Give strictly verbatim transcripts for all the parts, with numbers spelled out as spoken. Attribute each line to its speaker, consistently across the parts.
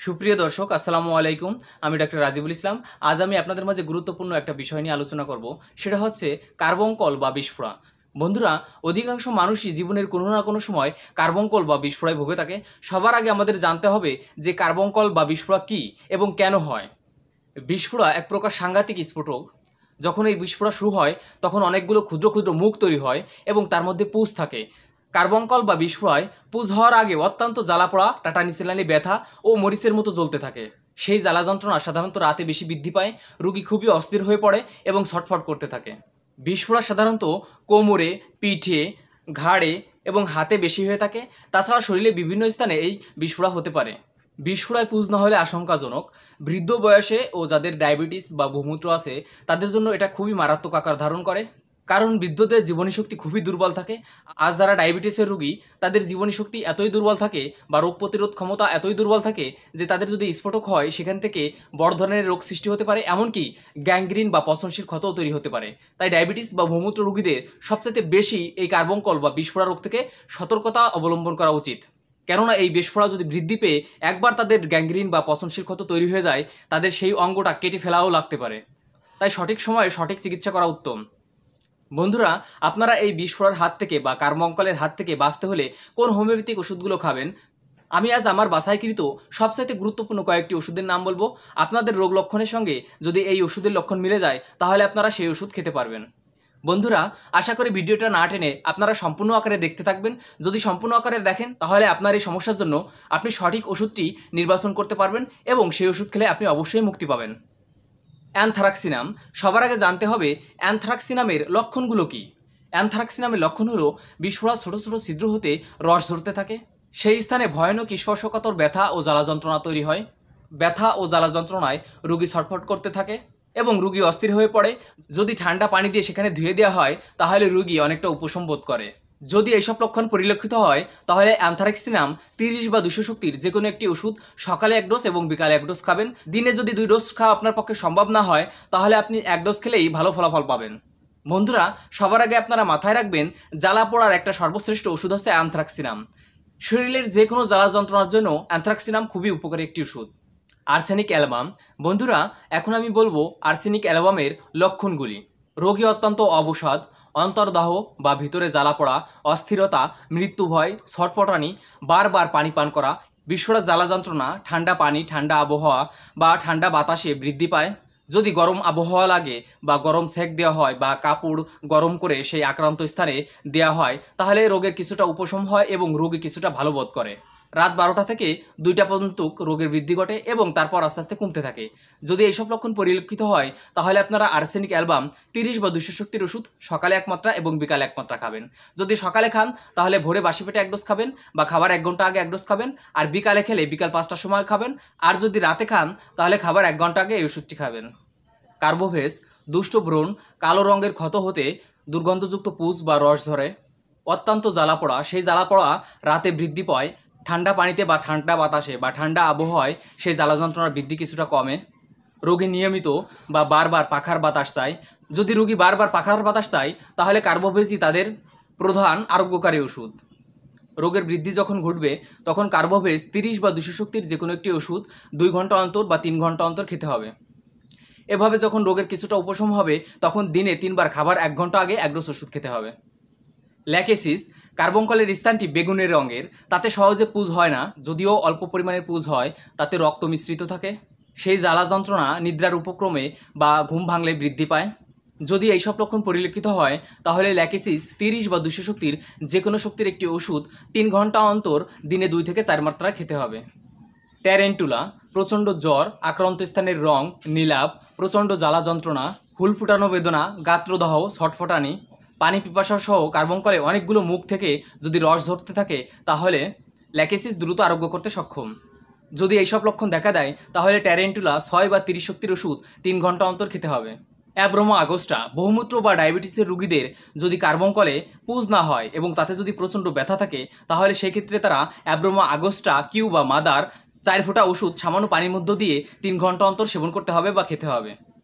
Speaker 1: সুপ্রিয় দর্শক আসসালামু আলাইকুম। আমি ডাক্তার রাজিবুল ইসলাম। আজ আমি আপনাদের মাঝে গুরুত্বপূর্ণ একটা বিষয় নিয়ে আলোচনা করব, সেটা হচ্ছে কার্বঙ্কল বা বিস্ফোরা। বন্ধুরা, অধিকাংশ মানুষই জীবনের কোনো না কোনো সময় কার্বঙ্কল বা বিস্ফোরায় ভুগে থাকে। সবার আগে আমাদের জানতে হবে যে কার্বঙ্কল বা বিস্ফোরা কী এবং কেন হয়। বিস্ফোরা এক প্রকার সাংঘাতিক স্ফোটক। যখন এই বিস্ফোরা শুরু হয় তখন অনেকগুলো ক্ষুদ্র ক্ষুদ্র মুখ তৈরি হয় এবং তার মধ্যে পুঁজ থাকে। কার্বঙ্কল বা বিস্ফোরায় পুঁজ হওয়ার আগে অত্যন্ত জ্বালাপোড়া, টাটানি সেলানি ব্যথা ও মরিচের মতো জ্বলতে থাকে। সেই জ্বালা যন্ত্রণা সাধারণত রাতে বেশি বৃদ্ধি পায়, রোগী খুবই অস্থির হয়ে পড়ে এবং ছটফট করতে থাকে। বিস্ফোরা সাধারণত কোমরে, পিঠে, ঘাড়ে এবং হাতে বেশি হয়ে থাকে। তাছাড়া শরীরে বিভিন্ন স্থানে এই বিস্ফোরা হতে পারে। বিস্ফোরায় পুঁজ না হলে আশঙ্কাজনক। বৃদ্ধ বয়সে ও যাদের ডায়াবেটিস বা বহুমূত্র আছে তাদের জন্য এটা খুবই মারাত্মক আকার ধারণ করে, কারণ বৃদ্ধদের জীবনী শক্তি খুবই দুর্বল থাকে। আর যারা ডায়াবেটিসের রোগী তাদের জীবনী শক্তি এতই দুর্বল থাকে বা রোগ প্রতিরোধ ক্ষমতা এতই দুর্বল থাকে যে তাদের যদি স্ফোটক হয় সেখান থেকে বড় ধরনের রোগ সৃষ্টি হতে পারে, এমনকি গ্যাংগ্রিন বা পচনশীল ক্ষতও তৈরি হতে পারে। তাই ডায়াবেটিস বা বহুমূত্র রোগীদের সবচেয়ে বেশি এই কার্বঙ্কল বা বিস্ফোরা রোগ থেকে সতর্কতা অবলম্বন করা উচিত। কেননা এই বিস্ফোরা যদি বৃদ্ধি পেয়ে একবার তাদের গ্যাংগ্রিন বা পচনশীল ক্ষত তৈরি হয়ে যায়, তাদের সেই অঙ্গটা কেটে ফেলাও লাগতে পারে। তাই সঠিক সময়ে সঠিক চিকিৎসা করা উত্তম। বন্ধুরা, আপনারা এই বিস্ফোরার হাত থেকে বা কার্বঙ্কলের হাত থেকে বাঁচতে হলে কোন হোমিওপ্যাথিক ওষুধগুলো খাবেন? আমি আজ আমার বাছাইকৃত সবচাইতে গুরুত্বপূর্ণ কয়েকটি ওষুধের নাম বলবো। আপনাদের রোগ লক্ষণের সঙ্গে যদি এই ওষুধের লক্ষণ মিলে যায় তাহলে আপনারা সেই ওষুধ খেতে পারবেন। বন্ধুরা, আশা করি ভিডিওটা না টেনে আপনারা সম্পূর্ণ আকারে দেখতে থাকবেন। যদি সম্পূর্ণ আকারে দেখেন তাহলে আপনার এই সমস্যার জন্য আপনি সঠিক ওষুধটি নির্বাচন করতে পারবেন এবং সেই ওষুধ খেলে আপনি অবশ্যই মুক্তি পাবেন। অ্যানথ্রাক্সিনাম। সবার আগে জানতে হবে অ্যানথ্রাক্সিনামের লক্ষণগুলো কী। অ্যানথ্রাক্সিনামের লক্ষণ হলো বিস্ফোরা ছোটো ছোটো ছিদ্র হতে রস ঝরতে থাকে। সেই স্থানে ভয়ানক স্পর্শকাতর ব্যথা ও জ্বালা যন্ত্রণা তৈরি হয়। ব্যথা ও জ্বালা যন্ত্রণায় রোগী ছটফট করতে থাকে এবং রোগী অস্থির হয়ে পড়ে। যদি ঠান্ডা পানি দিয়ে সেখানে ধুয়ে দেওয়া হয় তাহলে রোগী অনেকটা উপশম বোধ করে। যদি এইসব লক্ষণ পরিলক্ষিত হয় তাহলে অ্যানথ্রাক্সিনাম তিরিশ বা দুশো শক্তির যে কোনো একটি ওষুধ সকালে এক ডোজ এবং বিকালে এক ডোজ খাবেন। দিনে যদি দুই ডোজ খাওয়া আপনার পক্ষে সম্ভব না হয় তাহলে আপনি এক ডোজ খেলেই ভালো ফলাফল পাবেন। বন্ধুরা, সবার আগে আপনারা মাথায় রাখবেন জ্বালা পোড়ার একটা সর্বশ্রেষ্ঠ ওষুধ হচ্ছে অ্যানথ্রাক্সিনাম। শরীরের যে কোনো জ্বালা যন্ত্রণার জন্য অ্যানথ্রাক্সিনাম খুবই উপকারী একটি ওষুধ। Arsenic album. বন্ধুরা, এখন আমি বলবো আর্সেনিক অ্যালবামের লক্ষণগুলি। রোগী অত্যন্ত অবসাদ, অন্তর্দাহ বা ভিতরে জ্বালা পড়া, অস্থিরতা, মৃত্যু ভয়, ছটফটানি, বারবার পানি পান করা, বিস্ফোরা জ্বালা যন্ত্রণা, ঠান্ডা পানি, ঠান্ডা আবহাওয়া বা ঠান্ডা বাতাসে বৃদ্ধি পায়। যদি গরম আবহাওয়া লাগে বা গরম সেক দেওয়া হয় বা কাপড় গরম করে সেই আক্রান্ত স্থানে দেওয়া হয় তাহলে রোগের কিছুটা উপশম হয় এবং রোগী কিছুটা ভালো বোধ করে। রাত বারোটা থেকে দুইটা পর্যন্ত রোগের বৃদ্ধি ঘটে এবং তারপর আস্তে আস্তে কমতে থাকে। যদি এইসব লক্ষণ পরিলক্ষিত হয় তাহলে আপনারা আর্সেনিক অ্যালবাম তিরিশ বা দুশো শক্তির ওষুধ সকালে এক মাত্রা এবং বিকালে এক মাত্রা খাবেন। যদি সকালে খান তাহলে ভোরে বাসি পেটে এক ডোজ খাবেন বা খাবার এক ঘন্টা আগে এক ডোজ খাবেন, আর বিকালে খেলে বিকাল পাঁচটার সময় খাবেন। আর যদি রাতে খান তাহলে খাবার এক ঘন্টা আগে এই ওষুধটি খাবেন। কার্বোভেজ। দুষ্ট ব্রণ, কালো রঙের ক্ষত হতে দুর্গন্ধযুক্ত পুঁজ বা রস ঝরে, অত্যন্ত জ্বালা পড়া, সেই জ্বালা পড়া রাতে বৃদ্ধি পায়। ঠান্ডা পানিতে বা ঠান্ডা বাতাসে বা ঠান্ডা আবহাওয়ায় সেই জ্বালা যন্ত্রণার বৃদ্ধি কিছুটা কমে। রোগী নিয়মিত বা বারবার পাখার বাতাস চায়। যদি রোগী বারবার পাখার বাতাস চায় তাহলে কার্বোভেজই তাদের প্রধান আরোগ্যকারী ওষুধ। রোগের বৃদ্ধি যখন ঘটবে তখন কার্বোভেজ তিরিশ বা দুশো শক্তির যে কোনো একটি ওষুধ দুই ঘন্টা অন্তর বা তিন ঘন্টা অন্তর খেতে হবে। এভাবে যখন রোগের কিছুটা উপশম হবে তখন দিনে তিনবার খাবার এক ঘন্টা আগে এক ডোজ ওষুধ খেতে হবে। ল্যাকেসিস। কার্বঙ্কলের স্থানটি বেগুনের রঙের, তাতে সহজে পুঁজ হয় না। যদিও অল্প পরিমাণের পুঁজ হয় তাতে রক্ত মিশ্রিত থাকে। সেই জ্বালা যন্ত্রণা নিদ্রার উপক্রমে বা ঘুম ভাঙলে বৃদ্ধি পায়। যদি এইসব লক্ষণ পরিলক্ষিত হয় তাহলে ল্যাকেসিস তিরিশ বা দুশো শক্তির যে কোনো শক্তির একটি ওষুধ তিন ঘন্টা অন্তর দিনে দুই থেকে চার মাত্রা খেতে হবে। ট্যারেন্টুলা। প্রচণ্ড জ্বর, আক্রান্ত স্থানের রং নীলাভ, প্রচণ্ড জ্বালা যন্ত্রণা, হুল ফুটানো বেদনা, গাত্রদাহ, ছটফটানি, পানি পিপাসা সহ কার্বঙ্কলে অনেকগুলো মুখ থেকে যদি রস ঝরতে থাকে তাহলে ল্যাকেসিস দ্রুত আরোগ্য করতে সক্ষম। যদি এইসব লক্ষণ দেখা দেয় তাহলে ট্যারেন্টুলা ছয় বা তিরিশ শক্তির ওষুধ তিন ঘন্টা অন্তর খেতে হবে। Abroma augusta. বহুমূত্র বা ডায়াবেটিসের রোগীদের যদি কার্বঙ্কলে পুঁজ না হয় এবং তাতে যদি প্রচণ্ড ব্যথা থাকে তাহলে সেক্ষেত্রে তারা অ্যাব্রোমা আগস্টা কিউ বা মাদার চার ফোঁটা ওষুধ সামান্য পানির মধ্য দিয়ে তিন ঘন্টা অন্তর সেবন করতে হবে বা খেতে হবে।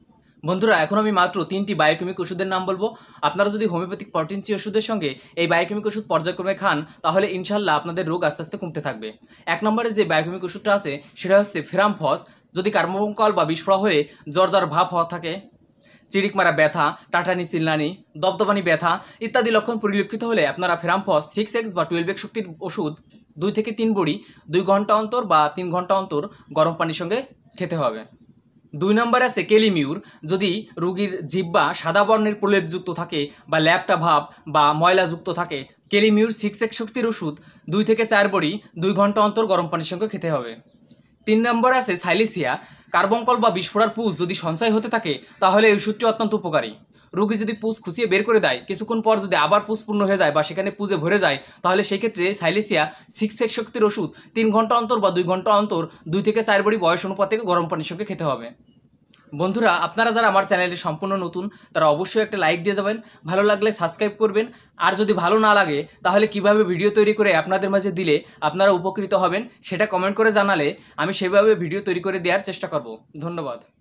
Speaker 1: বন্ধুরা এখন আমি মাত্র তিনটি বায়োকেমিক ওষুধের নাম বলবো। আপনারা যদি হোমিওপ্যাথিক পটেন্সি ওষুধের সঙ্গে এই বায়োকেমিক ওষুধ পর্যায়ক্রমে খান তাহলে ইনশাল্লাহ আপনাদের রোগ আস্তে আস্তে কমতে থাকবে। এক নম্বরে যে বায়োকেমিক ওষুধটা আছে সেটা হচ্ছে ফেরামফস। যদি কার্বঙ্কল বা বিস্ফোরা হয়ে জ্বর জ্বর ভাব হওয়া থাকে, চিড়িক মারা ব্যথা, টাটানি চিল্লানি, দবদবানি ব্যথা ইত্যাদি লক্ষণ পরিলক্ষিত হলে আপনারা ফেরামফস সিক্স এক্স বা টুয়েলভ এক্স শক্তির ওষুধ দুই থেকে তিন বড়ি দুই ঘন্টা অন্তর বা তিন ঘন্টা অন্তর গরম পানির সঙ্গে খেতে হবে। দুই নম্বরে আছে কেলিমিউর। যদি রোগীর জিহ্বা সাদা বর্ণের প্রলেপযুক্ত থাকে বা ল্যাপটা ভাব বা ময়লাযুক্ত থাকে, কেলিমিউর সিক্স এক্স শক্তির ওষুধ দুই থেকে চার বড়ি দুই ঘন্টা অন্তর গরম পানির সঙ্গে খেতে হবে। তিন নম্বরে আছে সাইলিসিয়া। কার্বঙ্কল বা বিস্ফোরার পুষ যদি সঞ্চয় হতে থাকে তাহলে এই ওষুধটি অত্যন্ত উপকারী। রোগী যদি পুষ খুঁচিয়ে বের করে দেয়, কিছুক্ষণ পর যদি আবার পুষ পূর্ণ হয়ে যায় বা সেখানে পুজে ভরে যায় তাহলে সেই ক্ষেত্রে সাইলিসিয়া সিক্স এক্স শক্তির ওষুধ তিন ঘন্টা অন্তর বা দুই ঘন্টা অন্তর দুই থেকে চার বড়ি বয়স অনুপাতে গরম পানির সঙ্গে খেতে হবে। বন্ধুরা আপনারা যারা আমার চ্যানেলে সম্পূর্ণ নতুন তারা অবশ্যই একটা লাইক দিয়ে যাবেন, ভালো লাগলে সাবস্ক্রাইব করবেন। আর যদি ভালো না লাগে তাহলে কিভাবে ভিডিও তৈরি করে আপনাদের মাঝে দিলে আপনারা উপকৃত হবেন সেটা কমেন্ট করে জানালে আমি সেভাবে ভিডিও তৈরি করে দেওয়ার চেষ্টা করব। ধন্যবাদ।